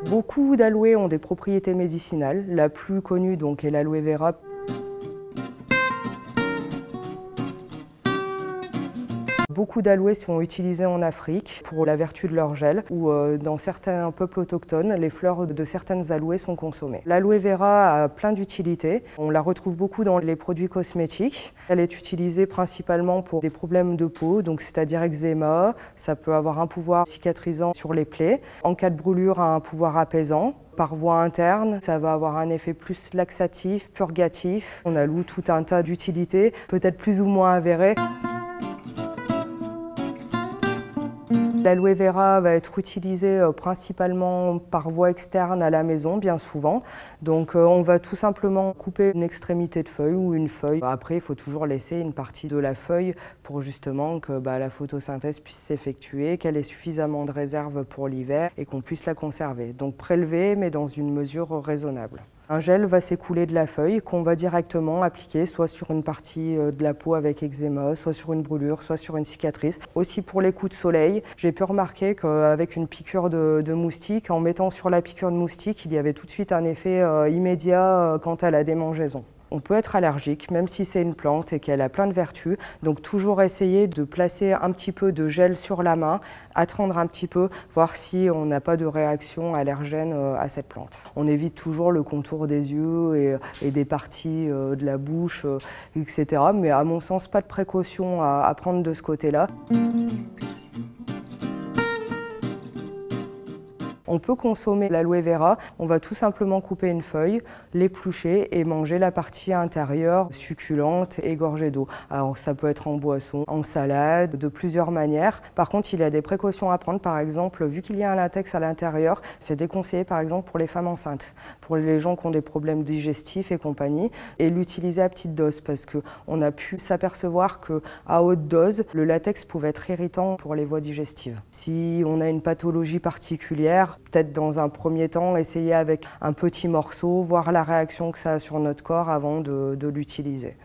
Beaucoup d'aloès ont des propriétés médicinales. La plus connue donc, est l'aloe vera. Beaucoup d'aloès sont utilisés en Afrique pour la vertu de leur gel ou dans certains peuples autochtones, les fleurs de certaines aloès sont consommées. L'aloe vera a plein d'utilités. On la retrouve beaucoup dans les produits cosmétiques. Elle est utilisée principalement pour des problèmes de peau, donc c'est-à-dire eczéma. Ça peut avoir un pouvoir cicatrisant sur les plaies. En cas de brûlure, un pouvoir apaisant. Par voie interne, ça va avoir un effet plus laxatif, purgatif. On alloue tout un tas d'utilités, peut-être plus ou moins avérées. L'aloe vera va être utilisé principalement par voie externe à la maison, bien souvent. Donc on va tout simplement couper une extrémité de feuille ou une feuille. Après, il faut toujours laisser une partie de la feuille pour justement que la photosynthèse puisse s'effectuer, qu'elle ait suffisamment de réserve pour l'hiver et qu'on puisse la conserver. Donc prélever, mais dans une mesure raisonnable. Un gel va s'écouler de la feuille qu'on va directement appliquer soit sur une partie de la peau avec eczéma, soit sur une brûlure, soit sur une cicatrice. Aussi pour les coups de soleil, j'ai pu remarquer qu'avec une piqûre de moustique, en mettant sur la piqûre de moustique, il y avait tout de suite un effet immédiat quant à la démangeaison. On peut être allergique, même si c'est une plante et qu'elle a plein de vertus. Donc toujours essayer de placer un petit peu de gel sur la main, attendre un petit peu, voir si on n'a pas de réaction allergène à cette plante. On évite toujours le contour des yeux et des parties de la bouche, etc. Mais à mon sens, pas de précaution à prendre de ce côté-là. On peut consommer l'aloe vera, on va tout simplement couper une feuille, l'éplucher et manger la partie intérieure succulente et gorgée d'eau. Alors ça peut être en boisson, en salade, de plusieurs manières. Par contre, il y a des précautions à prendre. Par exemple, vu qu'il y a un latex à l'intérieur, c'est déconseillé par exemple pour les femmes enceintes, pour les gens qui ont des problèmes digestifs et compagnie, et l'utiliser à petite dose parce qu'on a pu s'apercevoir qu'à haute dose, le latex pouvait être irritant pour les voies digestives. Si on a une pathologie particulière, peut-être dans un premier temps, essayer avec un petit morceau, voir la réaction que ça a sur notre corps avant de l'utiliser.